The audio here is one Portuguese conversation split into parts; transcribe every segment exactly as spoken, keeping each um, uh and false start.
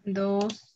Dos.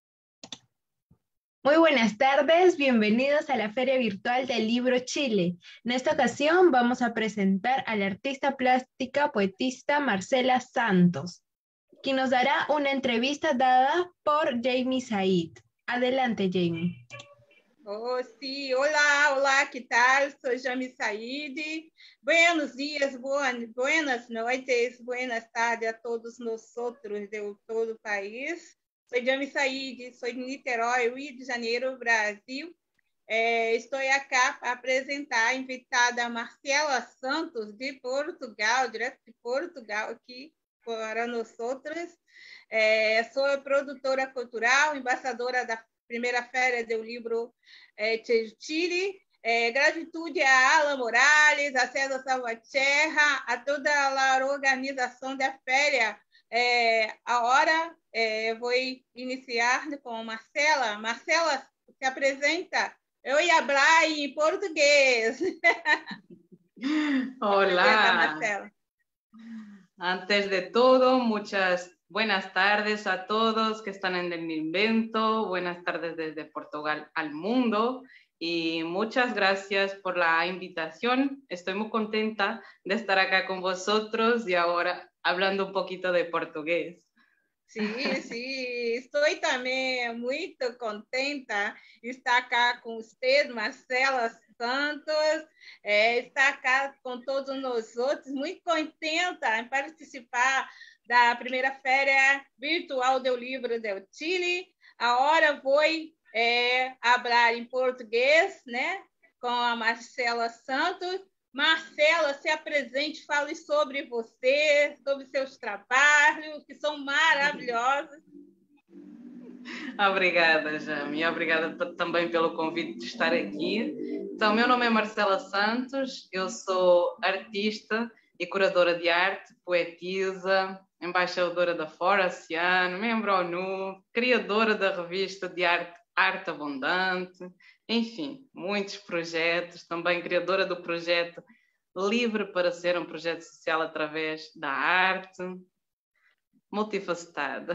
Muy buenas tardes, bienvenidos a la Feria Virtual del Libro Chile. En esta ocasión vamos a presentar a la artista plástica poetista Marcela Santos, quien nos dará una entrevista dada por Jamie Said. Adelante, Jamie. Oh, sim. Olá, olá, que tal? Sou Jamie Said. Buenos dias, buenas noites, buenas tardes a todos nós outros de todo o país. Sou Jamie Said, sou de Niterói, Rio de Janeiro, Brasil. É, estou aqui para apresentar a invitada Marcela Santos, de Portugal, direto de Portugal, aqui para nós outros. É, sou produtora cultural, embaixadora da primeira Feira do Livro é, Chile. É, gratitude a Alan Morales, a César Salvatierra, a toda a organização da Feira. É, agora é, vou iniciar com Marcela. Marcela, se apresenta. Eu ia falar em português. Olá. Marcela. Antes de todo, muchas buenas tardes a todos que están en el invento. Buenas tardes desde Portugal al mundo. Y muchas gracias por la invitación. Estoy muy contenta de estar acá con vosotros y ahora hablando un poquito de portugués. Sim, sim, estou também muito contenta de estar aqui com vocês, Marcela Santos, é, estar aqui com todos nós outros, muito contenta em participar da primeira Feira Virtual do Livro do Chile. Agora vou é, falar em português, né, com a Marcela Santos. Marcela, se apresente, fale sobre você, sobre seus trabalhos, que são maravilhosos. Obrigada, Jami. Obrigada também pelo convite de estar aqui. Então, meu nome é Marcela Santos, eu sou artista e curadora de arte, poetisa, embaixadora da Fora Oceano, membro ONU, criadora da revista de arte Arte Abundante, enfim, muitos projetos, também criadora do projeto Livre para Ser, um projeto social através da arte, multifacetada.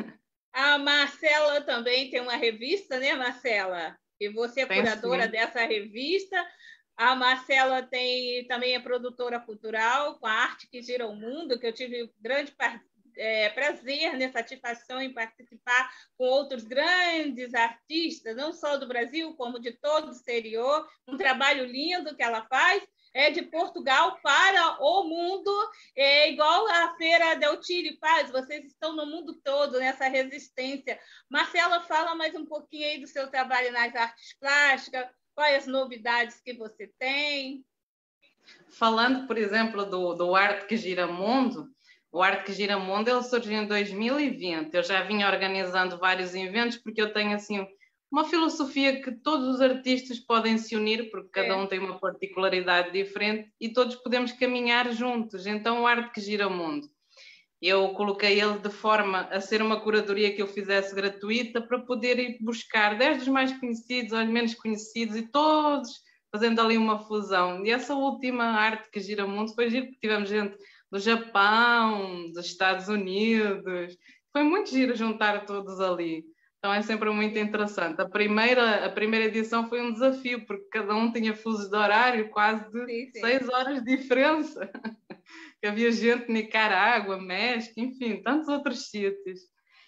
A Marcela também tem uma revista, né, Marcela? E você é tem, curadora sim. dessa revista. A Marcela tem, também é produtora cultural com a Arte que Gira o Mundo, que eu tive grande participação. É, prazer, né, satisfação em participar com outros grandes artistas, não só do Brasil, como de todo o exterior. Um trabalho lindo que ela faz, é de Portugal para o mundo, é igual a Feira del Chile faz, vocês estão no mundo todo nessa resistência. Marcela, fala mais um pouquinho aí do seu trabalho nas artes plásticas, quais as novidades que você tem? Falando, por exemplo, do, do Arte que Gira o Mundo, o Arte que Gira o Mundo, ele surgiu em dois mil e vinte. Eu já vinha organizando vários eventos porque eu tenho assim uma filosofia que todos os artistas podem se unir, porque cada um tem uma particularidade diferente e todos podemos caminhar juntos. Então, o Arte que Gira o Mundo, eu coloquei ele de forma a ser uma curadoria que eu fizesse gratuita para poder ir buscar desde os mais conhecidos aos menos conhecidos e todos fazendo ali uma fusão. E essa última Arte que Gira o Mundo foi giro, porque tivemos gente do Japão, dos Estados Unidos. Foi muito giro juntar todos ali. Então é sempre muito interessante. A primeira, a primeira edição foi um desafio, porque cada um tinha fusos de horário quase de sim, sim. seis horas de diferença. Havia gente de Nicarágua, México, enfim, tantos outros sítios.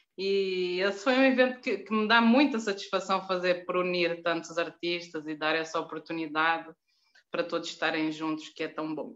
E esse foi um evento que, que me dá muita satisfação fazer, por unir tantos artistas e dar essa oportunidade para todos estarem juntos, que é tão bom.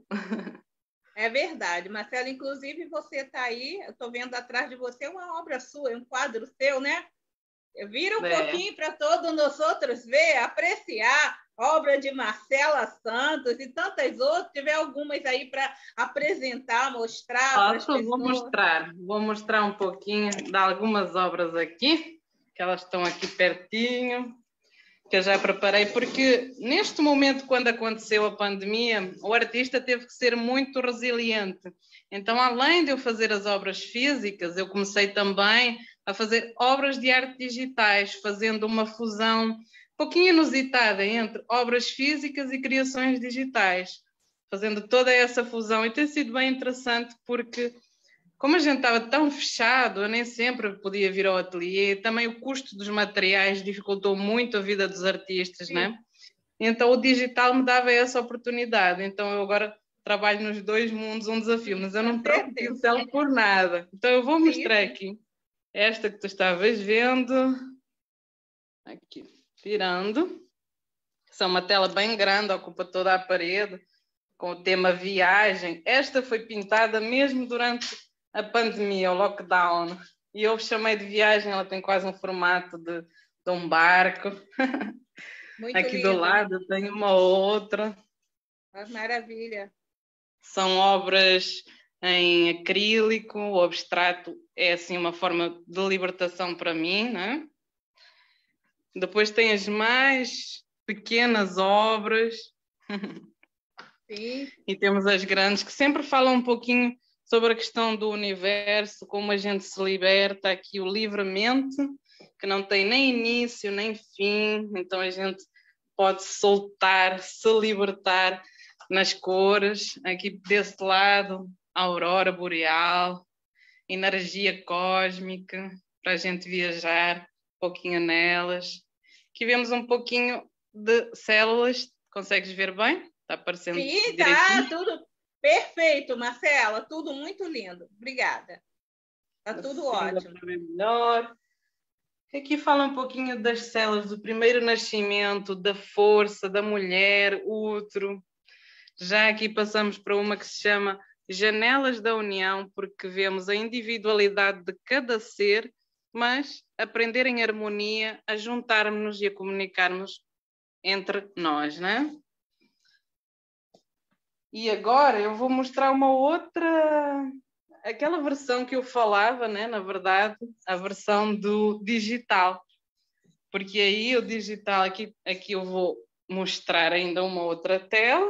É verdade, Marcela, inclusive você está aí, eu estou vendo atrás de você uma obra sua, um quadro seu, né? Vira um é. pouquinho para todos nós outros ver, apreciar a obra de Marcela Santos e tantas outras, tiver algumas aí para apresentar, mostrar para as pessoas. Vou mostrar, vou mostrar um pouquinho de algumas obras aqui, que elas estão aqui pertinho, que eu já preparei, porque neste momento, quando aconteceu a pandemia, o artista teve que ser muito resiliente. Então, além de eu fazer as obras físicas, eu comecei também a fazer obras de arte digitais, fazendo uma fusão um pouquinho inusitada entre obras físicas e criações digitais, fazendo toda essa fusão. E tem sido bem interessante porque como a gente estava tão fechado, eu nem sempre podia vir ao ateliê, também o custo dos materiais dificultou muito a vida dos artistas, né? Então o digital me dava essa oportunidade, então eu agora trabalho nos dois mundos, um desafio, mas eu não troco o pincel por nada. Então eu vou mostrar aqui esta que tu estavas vendo, aqui, virando. Essa é uma tela bem grande, ocupa toda a parede, com o tema viagem. Esta foi pintada mesmo durante a pandemia, o lockdown, e eu chamei de viagem, ela tem quase um formato de, de um barco. Muito aqui lindo. Do lado tem uma outra. Maravilha. São obras em acrílico, o abstrato é assim uma forma de libertação para mim, né? Depois tem as mais pequenas obras. Sim. E temos as grandes que sempre falam um pouquinho sobre a questão do universo, como a gente se liberta aqui o livremente, que não tem nem início nem fim, então a gente pode soltar, se libertar nas cores. Aqui desse lado, a aurora boreal, energia cósmica, para a gente viajar um pouquinho nelas. Aqui vemos um pouquinho de células, consegues ver bem? Está aparecendo Sim, direitinho? tá tudo perfeito, Marcela, tudo muito lindo. Obrigada. Está tudo assim, ótimo. Melhor. Aqui fala um pouquinho das células do primeiro nascimento, da força, da mulher, útero. Já aqui passamos para uma que se chama Janelas da União, porque vemos a individualidade de cada ser, mas aprender em harmonia, a juntarmos-nos e a comunicarmos entre nós, né? E agora eu vou mostrar uma outra, aquela versão que eu falava, né? Na verdade, a versão do digital. Porque aí o digital, aqui, aqui eu vou mostrar ainda uma outra tela.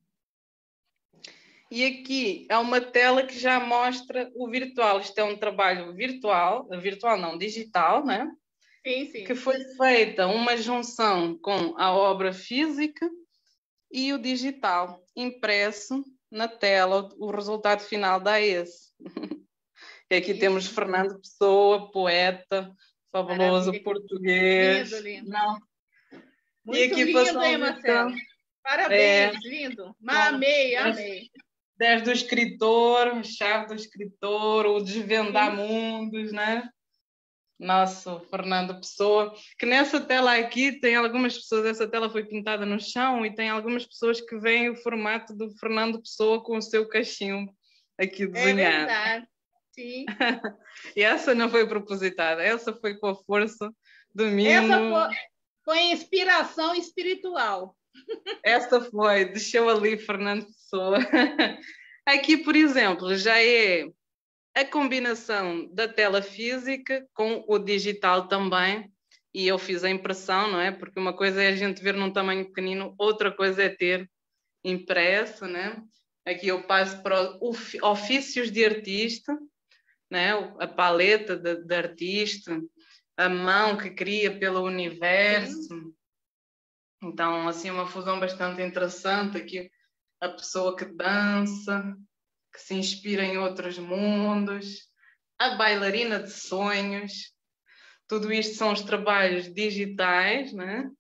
E aqui é uma tela que já mostra o virtual. Isto é um trabalho virtual, virtual não, digital, né? Sim, sim. Que foi feita uma junção com a obra física e o digital, impresso na tela. O resultado final dá esse. E aqui Isso. temos Fernando Pessoa, poeta, fabuloso Maravilha. Português. Lindo, lindo. Não. Muito e aqui lindo, hein, Marcelo? Parabéns, é, lindo. Amei, amei. Desde o escritor, a chave do escritor, o desvendar Sim. mundos, né? Nosso Fernando Pessoa, que nessa tela aqui tem algumas pessoas, essa tela foi pintada no chão e tem algumas pessoas que veem o formato do Fernando Pessoa com o seu cachimbo aqui desenhado. É verdade, sim. E essa não foi propositada, essa foi com a força do mimo. Essa foi, foi inspiração espiritual. Essa foi, deixou ali Fernando Pessoa. Aqui, por exemplo, já é a combinação da tela física com o digital também, e eu fiz a impressão, não é? Porque uma coisa é a gente ver num tamanho pequenino, outra coisa é ter impresso, né? Aqui eu passo para ofícios de artista, né? A paleta de, de artista, a mão que cria pelo universo. Sim. Então, assim, uma fusão bastante interessante. Aqui a pessoa que dança, que se inspira em outros mundos, a bailarina de sonhos. Tudo isto são os trabalhos digitais, né?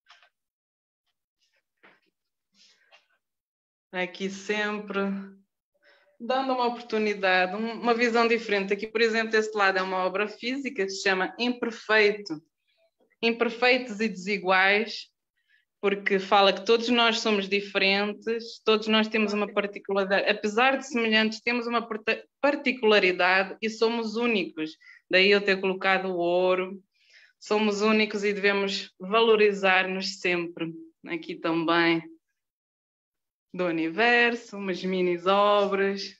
Aqui sempre dando uma oportunidade, uma visão diferente. Aqui, por exemplo, este lado é uma obra física que se chama Imperfeito. Imperfeitos e desiguais, porque fala que todos nós somos diferentes, todos nós temos uma particularidade, apesar de semelhantes, temos uma particularidade e somos únicos. Daí eu ter colocado o ouro. Somos únicos e devemos valorizar-nos sempre. Aqui também do universo, umas mini obras.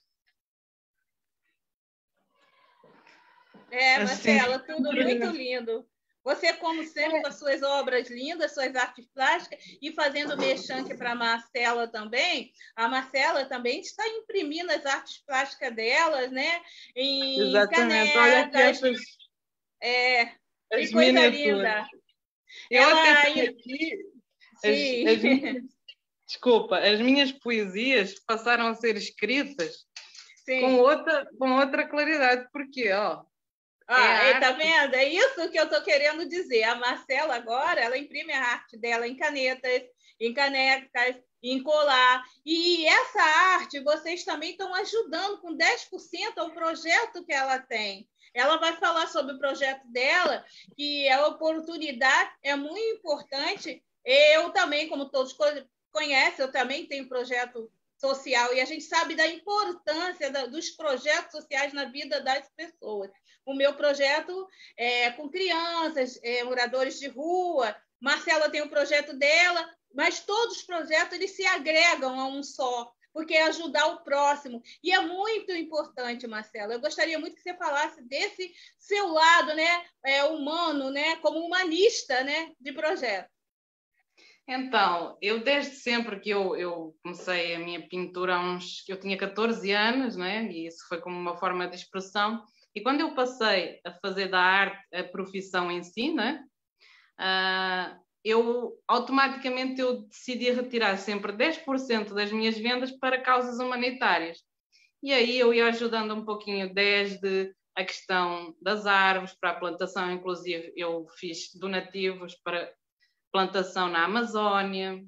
É, Marcela, assim, tudo muito lindo. Você, como sempre, com as suas obras lindas, suas artes plásticas, e fazendo mexanque para a Marcela também. A Marcela também está imprimindo as artes plásticas delas, né? Em Exatamente. canetas. Olha aqui essas... É, que coisa linda. Eu Ela... até tenho aqui... Sim. As, as minhas... Desculpa, as minhas poesias passaram a ser escritas Sim. com outra, com outra claridade. Porque, ó, Ah, é é, tá arte. vendo? É isso que eu estou querendo dizer. A Marcela agora, ela imprime a arte dela em canetas, em canecas, em colar. E essa arte, vocês também estão ajudando com dez por cento ao projeto que ela tem. Ela vai falar sobre o projeto dela, que a oportunidade é muito importante. Eu também, como todos conhecem, eu também tenho projeto social e a gente sabe da importância dos projetos sociais na vida das pessoas. O meu projeto é com crianças, é, moradores de rua. Marcela tem o projeto dela, mas todos os projetos eles se agregam a um só, porque é ajudar o próximo. E é muito importante, Marcela. Eu gostaria muito que você falasse desse seu lado, né, é, humano, né, como humanista, né, de projeto. Então, eu desde sempre que eu, eu comecei a minha pintura, há uns, eu tinha catorze anos, né? E isso foi como uma forma de expressão. E quando eu passei a fazer da arte a profissão em si, né? Uh, eu automaticamente eu decidi retirar sempre dez por cento das minhas vendas para causas humanitárias. E aí eu ia ajudando um pouquinho desde a questão das árvores para a plantação, inclusive eu fiz donativos para plantação na Amazónia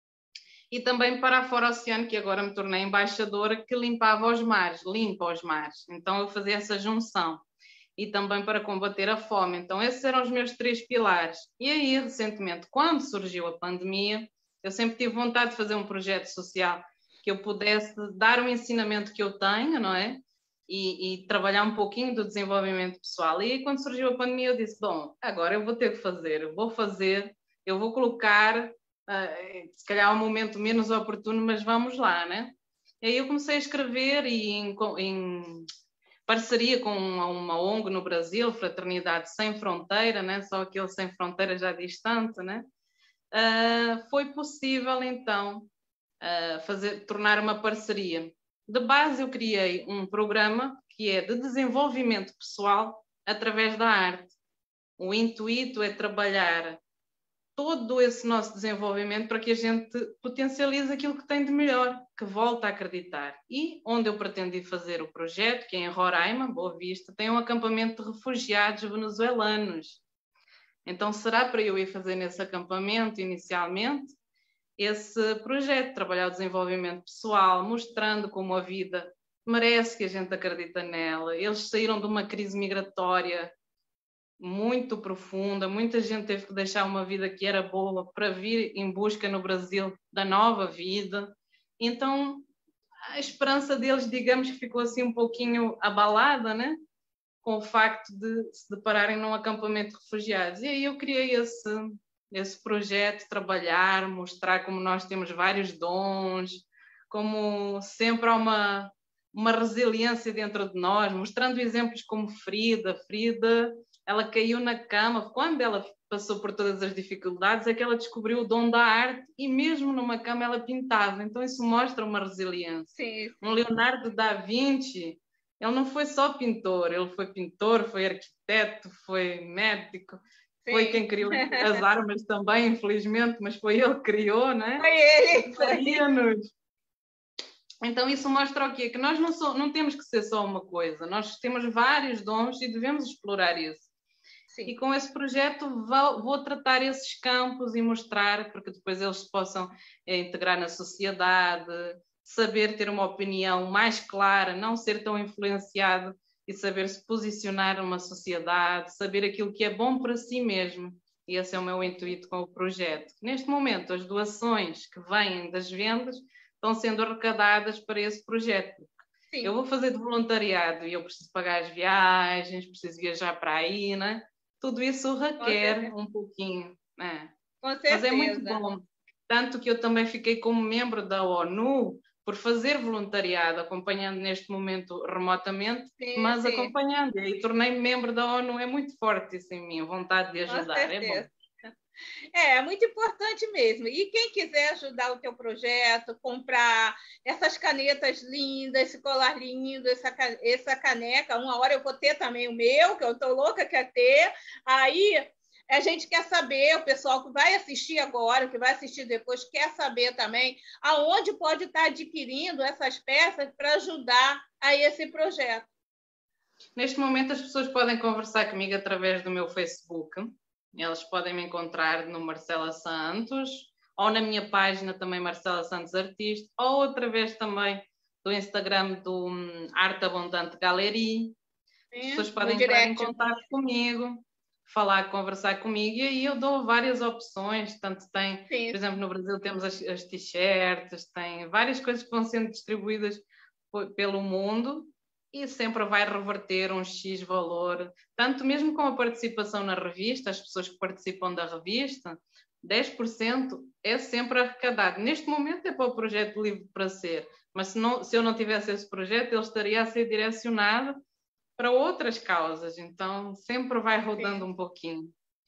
e também para a Fora Oceano, que agora me tornei embaixadora, que limpava os mares, limpa os mares. Então eu fazia essa junção. E também para combater a fome. Então esses eram os meus três pilares. E aí, recentemente, quando surgiu a pandemia, eu sempre tive vontade de fazer um projeto social que eu pudesse dar o ensinamento que eu tenho, não é? E, e trabalhar um pouquinho do desenvolvimento pessoal. E aí, quando surgiu a pandemia, eu disse, bom, agora eu vou ter que fazer, eu vou fazer, eu vou colocar, uh, se calhar um momento menos oportuno, mas vamos lá, né? E aí eu comecei a escrever e em, em parceria com uma, uma O N G no Brasil, Fraternidade Sem Fronteira, né? Só aquele sem fronteira já distante, né? Uh, foi possível então uh, fazer, tornar uma parceria. De base eu criei um programa que é de desenvolvimento pessoal através da arte. O intuito é trabalhar todo esse nosso desenvolvimento para que a gente potencialize aquilo que tem de melhor, que volta a acreditar. E onde eu pretendi fazer o projeto, que é em Roraima, Boa Vista, tem um acampamento de refugiados venezuelanos. Então será para eu ir fazer nesse acampamento inicialmente esse projeto, trabalhar o desenvolvimento pessoal, mostrando como a vida merece que a gente acredita nela. Eles saíram de uma crise migratória muito profunda, muita gente teve que deixar uma vida que era boa para vir em busca no Brasil da nova vida. Então a esperança deles, digamos que ficou assim um pouquinho abalada, né? Com o facto de se depararem num acampamento de refugiados. E aí eu criei esse, esse projeto, trabalhar, mostrar como nós temos vários dons, como sempre há uma, uma resiliência dentro de nós, mostrando exemplos como Frida. Frida ela caiu na cama, quando ela passou por todas as dificuldades, é que ela descobriu o dom da arte e mesmo numa cama ela pintava. Então isso mostra uma resiliência. Sim. Um Leonardo da Vinci, ele não foi só pintor, ele foi pintor, foi arquiteto, foi médico, Sim. foi quem criou as armas também, infelizmente, mas foi ele que criou, né? Foi ele! Foi. Então isso mostra o quê? Que nós não, so, não temos que ser só uma coisa, nós temos vários dons e devemos explorar isso. Sim. E com esse projeto vou, vou tratar esses campos e mostrar, porque depois eles possam é, integrar na sociedade, saber ter uma opinião mais clara, não ser tão influenciado e saber se posicionar numa sociedade, saber aquilo que é bom para si mesmo. E esse é o meu intuito com o projeto. Neste momento, as doações que vêm das vendas estão sendo arrecadadas para esse projeto. Sim. Eu vou fazer de voluntariado e eu preciso pagar as viagens, preciso viajar para aí, né? Tudo isso requer um pouquinho, né? Com certeza. Mas é muito bom. Tanto que eu também fiquei como membro da ONU por fazer voluntariado, acompanhando neste momento remotamente, sim, mas sim. acompanhando. E tornei-me membro da ONU. É muito forte isso em mim, a vontade de ajudar. É bom. É, é muito importante mesmo. E quem quiser ajudar o teu projeto, comprar essas canetas lindas, esse colar lindo, essa, essa caneca, uma hora eu vou ter também o meu, que eu estou louca quer ter. Aí A gente quer saber, o pessoal que vai assistir agora, que vai assistir depois, quer saber também aonde pode estar adquirindo essas peças para ajudar a esse projeto. Neste momento, as pessoas podem conversar comigo através do meu Facebook. Elas podem me encontrar no Marcela Santos, ou na minha página também, Marcela Santos Artista, ou através também do Instagram do Arte Abundante Galeria. As pessoas podem entrar em contato comigo, falar, conversar comigo, e aí eu dou várias opções. Tanto tem, Sim. por exemplo, no Brasil temos as, as t-shirts, tem várias coisas que vão sendo distribuídas pelo mundo, e sempre vai reverter um X valor, tanto mesmo com a participação na revista, as pessoas que participam da revista, dez por cento é sempre arrecadado. Neste momento é para o projeto Livre para Ser, mas se, não, se eu não tivesse esse projeto, ele estaria a ser direcionado para outras causas, então sempre vai rodando Sim. um pouquinho.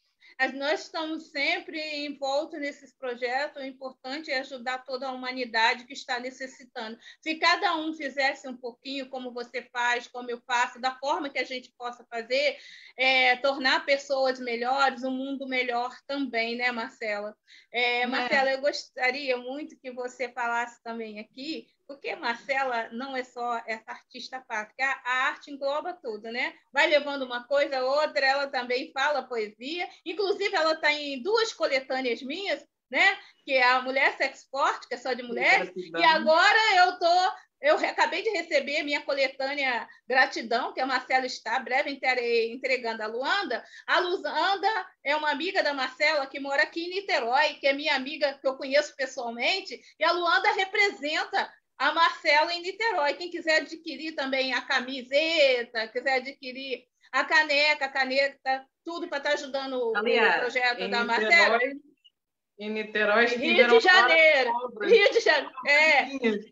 Nós estamos sempre envoltos nesses projetos, o importante é ajudar toda a humanidade que está necessitando. Se cada um fizesse um pouquinho, como você faz, como eu faço, da forma que a gente possa fazer, é, tornar pessoas melhores, um mundo melhor também, né, Marcela? É, é. Marcela, eu gostaria muito que você falasse também aqui, porque Marcela não é só essa artista plástica, a arte engloba tudo, né? Vai levando uma coisa, outra, ela também fala poesia, inclusive ela está em duas coletâneas minhas, né? Que é a Mulher Sexo Forte, que é só de mulheres, Gratidão. E agora eu tô, eu acabei de receber minha coletânea Gratidão, que a Marcela está, breve estarei entregando a Luanda. A Luanda é uma amiga da Marcela que mora aqui em Niterói, que é minha amiga que eu conheço pessoalmente, e a Luanda representa a Marcela em Niterói. Quem quiser adquirir também a camiseta, quiser adquirir a caneca, a caneta, tudo para estar ajudando Aliás, o projeto da Niterói, Marcela. Em Niterói, Rio de Janeiro. Rio de Janeiro. É.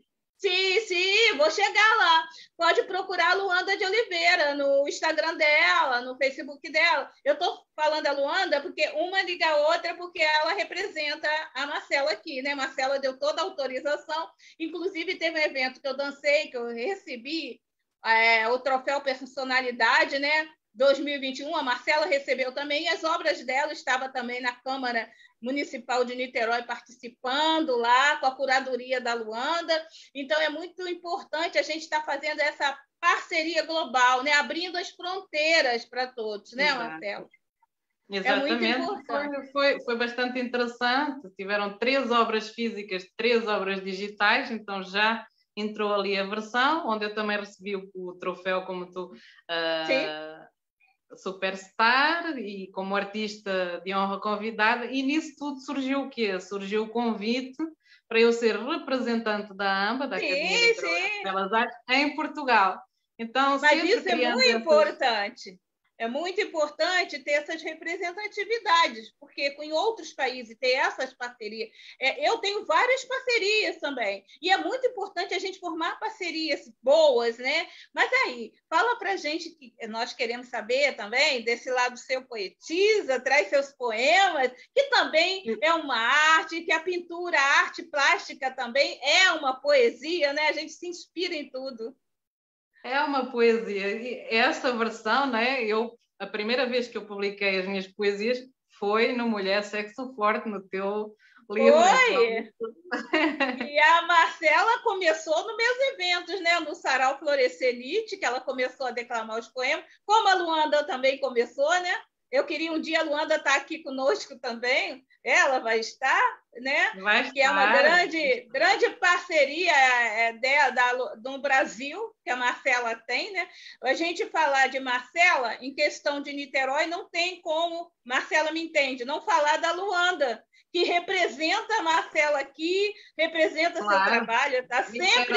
Sim, sim, vou chegar lá. Pode procurar a Luanda de Oliveira no Instagram dela, no Facebook dela. Eu estou falando a Luanda porque uma liga a outra, porque ela representa a Marcela aqui, né? Marcela deu toda a autorização. Inclusive, teve um evento que eu dancei, que eu recebi é, o troféu Personalidade, né? dois mil e vinte e um, a Marcela recebeu também, e as obras dela estavam também na Câmara Municipal de Niterói participando lá, com a curadoria da Luanda. Então, é muito importante a gente estar fazendo essa parceria global, né? Abrindo as fronteiras para todos, né, Exato. Marcelo? Exatamente. É muito importante. Foi, foi, foi bastante interessante. Tiveram três obras físicas, três obras digitais, então já entrou ali a versão, onde eu também recebi o, o troféu como tu... Uh, Sim. Superstar e como artista de honra convidada, e nisso tudo surgiu o quê? Surgiu o convite para eu ser representante da AMBA, da sim, Academia sim. de Belas Artes, em Portugal. Então, Mas isso é muito essas... importante. É muito importante ter essas representatividades, porque em outros países ter essas parcerias. É, eu tenho várias parcerias também, e é muito importante a gente formar parcerias boas, né? Mas aí, fala para a gente, que nós queremos saber também, desse lado seu poetisa, traz seus poemas, que também é uma arte, que a pintura, a arte plástica também é uma poesia, né? A gente se inspira em tudo. É uma poesia. E esta versão, né, eu, a primeira vez que eu publiquei as minhas poesias foi no Mulher Sexo Forte, no teu livro. Foi! E a Marcela começou nos meus eventos, né, no Sarau Florescelite, que ela começou a declamar os poemas, como a Luanda também começou, né? Eu queria um dia a Luanda estar aqui conosco também. Ela vai estar, né? Vai estar. Que é uma grande, grande parceria dela da, do Brasil, que a Marcela tem, né? A gente falar de Marcela, em questão de Niterói, não tem como, Marcela me entende, não falar da Luanda, que representa a Marcela aqui, representa claro. Seu trabalho, está sempre...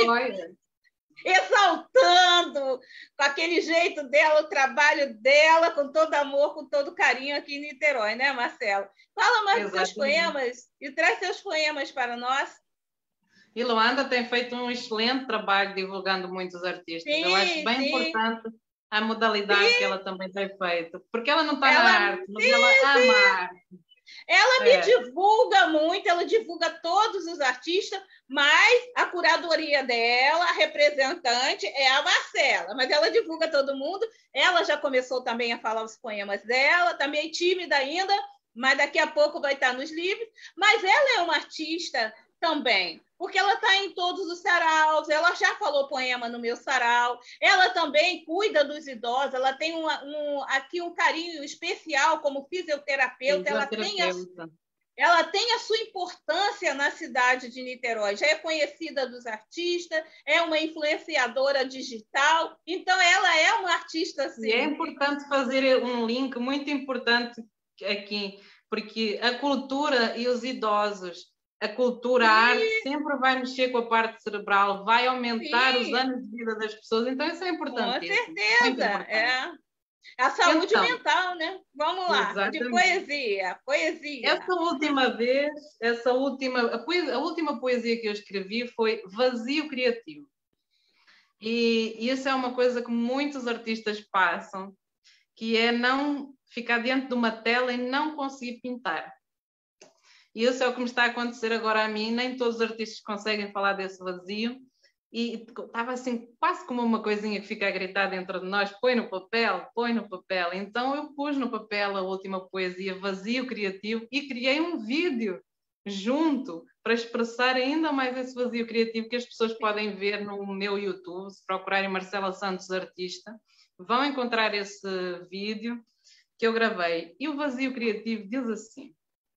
exaltando com aquele jeito dela, o trabalho dela, com todo amor, com todo carinho aqui em Niterói, né, Marcelo? Fala mais dos seus poemas e traz seus poemas para nós. E Luanda tem feito um excelente trabalho divulgando muitos artistas. Sim, eu acho bem sim. importante a modalidade sim. que ela também tem feito, porque ela não está ela... na arte, mas sim, ela ama a arte. Ela me É. divulga muito, ela divulga todos os artistas, mas a curadoria dela, a representante, é a Marcela. Mas ela divulga todo mundo. Ela já começou também a falar os poemas dela, também tímida ainda, mas daqui a pouco vai estar nos livros. Mas ela é uma artista também, porque ela está em todos os saraus, ela já falou poema no meu sarau, ela também cuida dos idosos, ela tem uma, um, aqui um carinho especial como fisioterapeuta, ela tem, a, ela tem a sua importância na cidade de Niterói, já é conhecida dos artistas, é uma influenciadora digital, então ela é uma artista assim. E é importante fazer um link muito importante aqui, porque a cultura e os idosos, a cultura, Sim. a arte sempre vai mexer com a parte cerebral, vai aumentar Sim. os anos de vida das pessoas, então isso é importante. Com certeza, é. A saúde então, mental, né? Vamos lá, exatamente. De poesia, poesia. Essa última vez, essa última, a, poesia, a última poesia que eu escrevi foi Vazio Criativo. E, e isso é uma coisa que muitos artistas passam, que é não ficar diante de uma tela e não conseguir pintar. E isso é o que me está a acontecer agora a mim. Nem todos os artistas conseguem falar desse vazio. E estava assim, quase como uma coisinha que fica a gritar dentro de nós: põe no papel, põe no papel. Então eu pus no papel a última poesia, Vazio Criativo, e criei um vídeo junto para expressar ainda mais esse vazio criativo que as pessoas podem ver no meu YouTube. Se procurarem Marcela Santos Artista, vão encontrar esse vídeo que eu gravei. E o vazio criativo diz assim: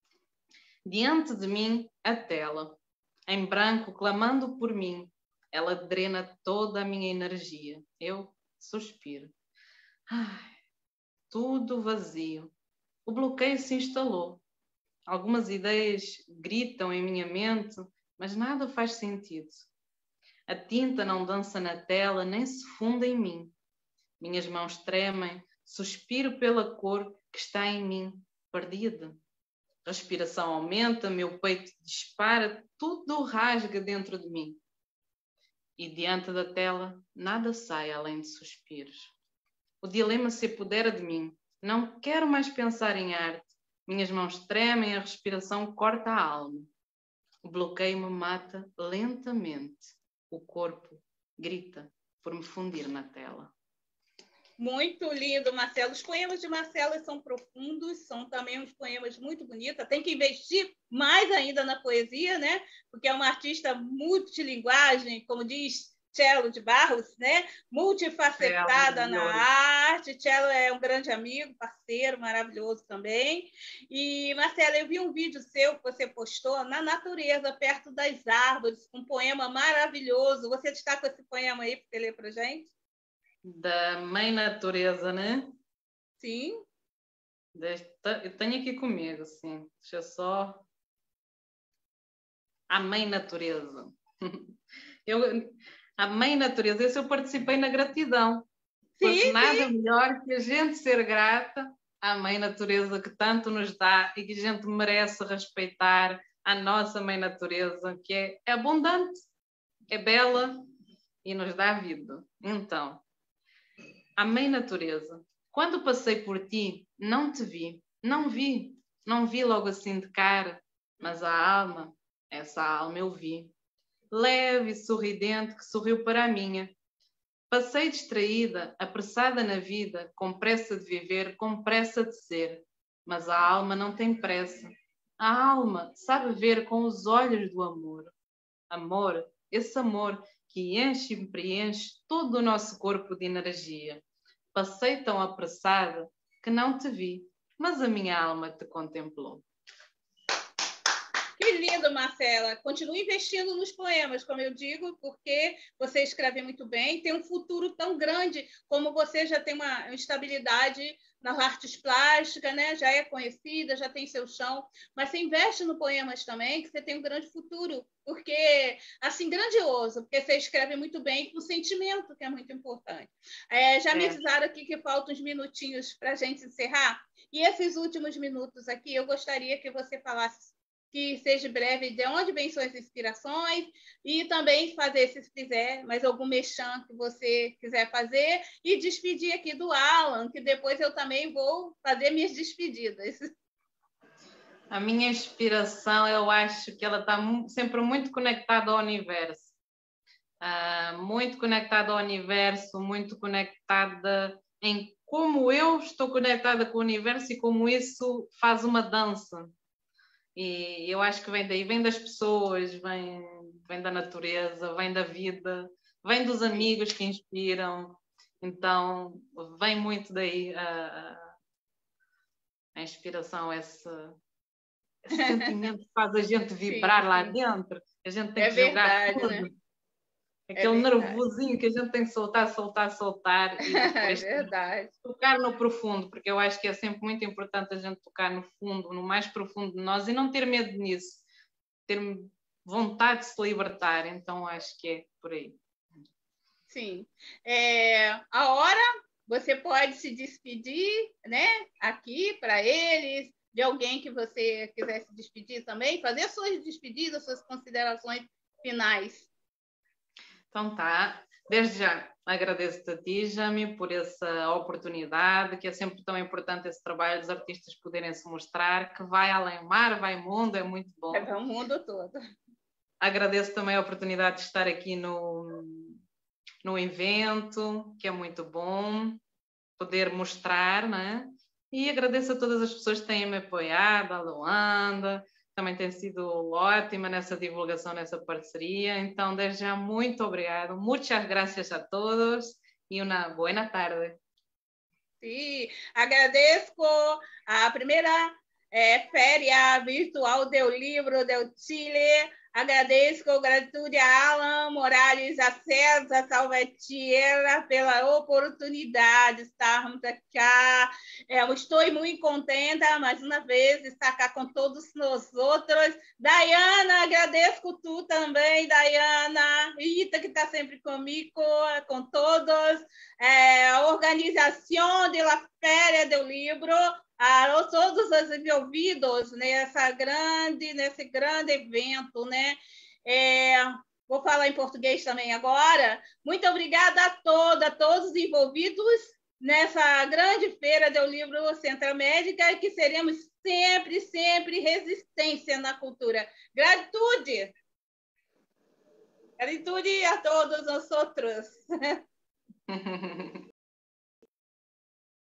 diante de mim, a tela, em branco, clamando por mim. Ela drena toda a minha energia. Eu suspiro. Ai, tudo vazio. O bloqueio se instalou. Algumas ideias gritam em minha mente, mas nada faz sentido. A tinta não dança na tela, nem se funde em mim. Minhas mãos tremem, suspiro pela cor que está em mim, perdida. A respiração aumenta, meu peito dispara, tudo rasga dentro de mim. E diante da tela, nada sai além de suspiros. O dilema se apodera de mim. Não quero mais pensar em arte. Minhas mãos tremem, a respiração corta a alma. O bloqueio me mata lentamente. O corpo grita por me fundir na tela. Muito lindo, Marcelo. Os poemas de Marcela são profundos, são também uns poemas muito bonitos. Tem que investir mais ainda na poesia, né? Porque é uma artista multilinguagem, como diz Tchelo de Barros, né? Multifacetada na arte. Tchelo é um grande amigo, parceiro, maravilhoso também. E, Marcela, eu vi um vídeo seu que você postou na natureza, perto das árvores, um poema maravilhoso. Você destaca esse poema aí para você ler para a gente? Da Mãe Natureza, né? Sim. Eu tenho aqui comigo, sim. Deixa eu só... A Mãe Natureza. Eu, a Mãe Natureza, esse eu participei na gratidão. Porque sim, nada sim. melhor que a gente ser grata à Mãe Natureza que tanto nos dá e que a gente merece respeitar a nossa Mãe Natureza, que é abundante, é bela e nos dá vida. Então, a Mãe Natureza, quando passei por ti, não te vi, não vi, não vi logo assim de cara, mas a alma, essa alma eu vi, leve e sorridente que sorriu para a minha. Passei distraída, apressada na vida, com pressa de viver, com pressa de ser, mas a alma não tem pressa. A alma sabe ver com os olhos do amor. Amor, esse amor que enche e preenche todo o nosso corpo de energia. Passei tão apressada que não te vi, mas a minha alma te contemplou. Que lindo, Marcela. Continue investindo nos poemas, como eu digo, porque você escreve muito bem, tem um futuro tão grande, como você já tem uma estabilidade nas artes plásticas, né? Já é conhecida, já tem seu chão, mas você investe no poemas também, que você tem um grande futuro, porque, assim, grandioso, porque você escreve muito bem com sentimento, que é muito importante. É, já me avisaram aqui que faltam uns minutinhos para a gente encerrar, e esses últimos minutos aqui, eu gostaria que você falasse, que seja breve, de onde vêm suas inspirações, e também fazer, se fizer, mais algum merchan que você quiser fazer, e despedir aqui do Alan, que depois eu também vou fazer minhas despedidas. A minha inspiração, eu acho que ela está sempre muito conectada ao universo. Uh, muito conectada ao universo, muito conectada em como eu estou conectada com o universo e como isso faz uma dança. E eu acho que vem daí, vem das pessoas, vem, vem da natureza, vem da vida, vem dos amigos que inspiram. Então, vem muito daí a, a inspiração, esse, esse sentimento que faz a gente vibrar sim, lá sim. dentro. A gente tem é que verdade, jogar tudo. Né? Aquele é nervosinho que a gente tem que soltar, soltar, soltar. E depois é verdade. Tocar no profundo, porque eu acho que é sempre muito importante a gente tocar no fundo, no mais profundo de nós e não ter medo nisso. Ter vontade de se libertar. Então, acho que é por aí. Sim. É, a hora, você pode se despedir, né? Aqui, para eles, de alguém que você quiser se despedir também, fazer suas despedidas, suas considerações finais. Então tá, desde já agradeço-te a ti, Jami, por essa oportunidade, que é sempre tão importante esse trabalho dos artistas poderem se mostrar, que vai além mar, vai mundo, é muito bom. É o mundo todo. Agradeço também a oportunidade de estar aqui no, no evento, que é muito bom, poder mostrar, né? E agradeço a todas as pessoas que têm me apoiado, a Luanda, também tem sido ótima nessa divulgação, nessa parceria. Então, desde já, muito obrigado. Muchas gracias a todos e uma boa tarde. Sim, agradeço a primeira é, Feria Virtual do Livro do Chile. Agradeço com gratitude a Alan Morales, a César Salvatierra pela oportunidade de estarmos aqui. É, eu estou muito contenta, mais uma vez, de estar aqui com todos nós outros. Dayana, agradeço tu também, Dayana. Rita, que está sempre comigo, com todos. É, a organização da Feria do Livro, a todos os envolvidos nessa grande, nesse grande evento, né? É, vou falar em português também agora. Muito obrigada a todos, a todos os envolvidos nessa grande feira do livro Central Médica, e que seremos sempre, sempre resistência na cultura. Gratitude! Gratitude a todos nós outros.